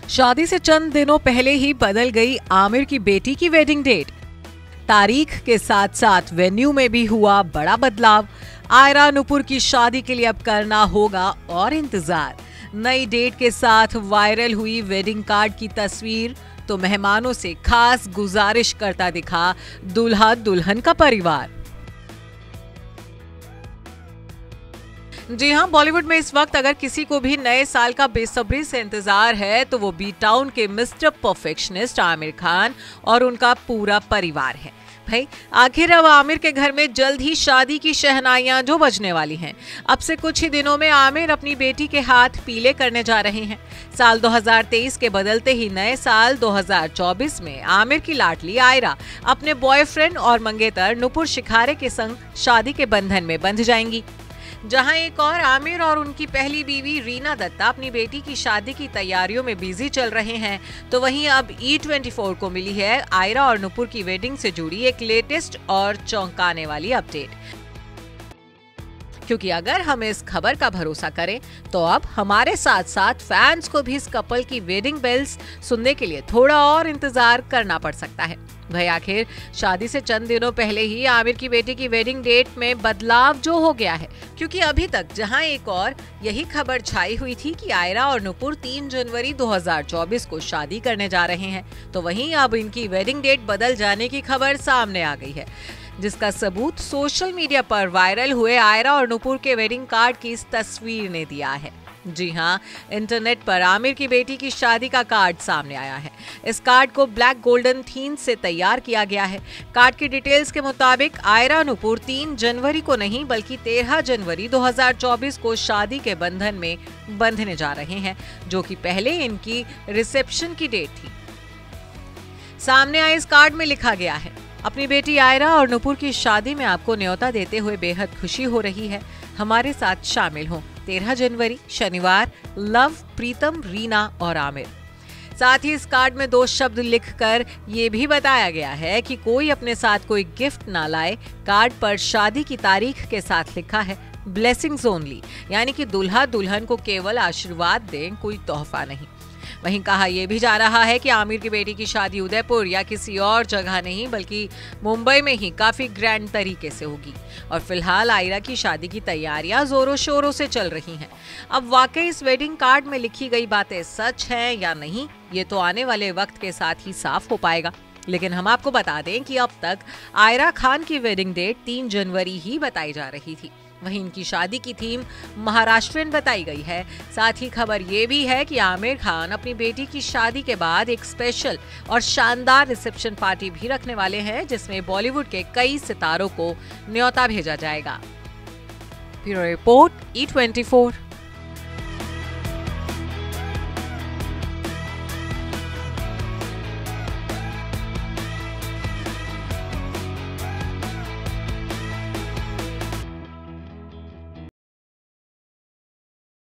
शादी से चंद दिनों पहले ही बदल गई आमिर की बेटी की वेडिंग डेट। तारीख के साथ साथ वेन्यू में भी हुआ बड़ा बदलाव। आयरा नुपुर की शादी के लिए अब करना होगा और इंतजार। नई डेट के साथ वायरल हुई वेडिंग कार्ड की तस्वीर तो मेहमानों से खास गुजारिश करता दिखा दूल्हा दुल्हन का परिवार। जी हां, बॉलीवुड में इस वक्त अगर किसी को भी नए साल का बेसब्री से इंतजार है तो वो बी टाउन के मिस्टर परफेक्शनिस्ट आमिर खान और उनका पूरा परिवार है। भाई आखिर अब आमिर के घर में जल्द ही शादी की शहनाइयां जो बजने वाली हैं। अब से कुछ ही दिनों में आमिर अपनी बेटी के हाथ पीले करने जा रहे हैं। साल 2023 के बदलते ही नए साल 2024 में आमिर की लाडली आयरा अपने बॉयफ्रेंड और मंगेतर नुपुर शिखारे के संग शादी के बंधन में बंध जाएंगी। जहां एक और आमिर और उनकी पहली बीवी रीना दत्ता अपनी बेटी की शादी की तैयारियों में बिजी चल रहे हैं, तो वहीं अब E24 को मिली है आयरा और नुपुर की वेडिंग से जुड़ी एक लेटेस्ट और चौंकाने वाली अपडेट। क्योंकि अगर हम इस खबर का भरोसा करें तो अब हमारे साथ साथ फैंस को भी इस कपल की वेडिंग बेल्स सुनने के लिए थोड़ा और इंतजार करना पड़ सकता है। भाई आखिर शादी से चंद दिनों पहले ही आमिर की बेटी की वेडिंग डेट में बदलाव जो हो गया है, क्योंकि अभी तक जहां एक और यही खबर छाई हुई थी कि आयरा और नुपुर 3 जनवरी 2024 को शादी करने जा रहे हैं, तो वहीं अब इनकी वेडिंग डेट बदल जाने की खबर सामने आ गई है, जिसका सबूत सोशल मीडिया पर वायरल हुए आयरा और नुपुर के वेडिंग कार्ड की इस तस्वीर ने दिया है। जी हां, इंटरनेट पर आमिर की बेटी की शादी का कार्ड सामने आया है। इस कार्ड को ब्लैक गोल्डन थीम से तैयार किया गया है। कार्ड की डिटेल्स के मुताबिक आयरा नुपुर 3 जनवरी को नहीं बल्कि 13 जनवरी 2024 को शादी के बंधन में बंधने जा रहे हैं, जो कि पहले इनकी रिसेप्शन की डेट थी। सामने आए इस कार्ड में लिखा गया है, अपनी बेटी आयरा और नुपुर की शादी में आपको न्योता देते हुए बेहद खुशी हो रही है। हमारे साथ शामिल हो 13 जनवरी शनिवार, लव, प्रीतम, रीना और आमिर। साथ ही इस कार्ड में 2 शब्द लिखकर ये भी बताया गया है कि कोई अपने साथ कोई गिफ्ट ना लाए। कार्ड पर शादी की तारीख के साथ लिखा है ब्लेसिंग्स ओनली, यानी कि दूल्हा दुल्हन को केवल आशीर्वाद दें, कोई तोहफा नहीं। वहीं कहा यह भी जा रहा है कि आमिर की बेटी की शादी उदयपुर या किसी और जगह नहीं बल्कि मुंबई में ही काफी ग्रैंड तरीके से होगी। और फिलहाल आयरा की शादी की तैयारियां जोरों शोरों से चल रही हैं। अब वाकई इस वेडिंग कार्ड में लिखी गई बातें सच हैं या नहीं, ये तो आने वाले वक्त के साथ ही साफ हो पाएगा। लेकिन हम आपको बता दें कि अब तक आयरा खान की वेडिंग डेट 3 जनवरी ही बताई जा रही थी। वहीं इनकी शादी की थीम महाराष्ट्रियन बताई गई है। साथ ही खबर ये भी है कि आमिर खान अपनी बेटी की शादी के बाद एक स्पेशल और शानदार रिसेप्शन पार्टी भी रखने वाले हैं, जिसमें बॉलीवुड के कई सितारों को न्योता भेजा जाएगा। Bureau report E24।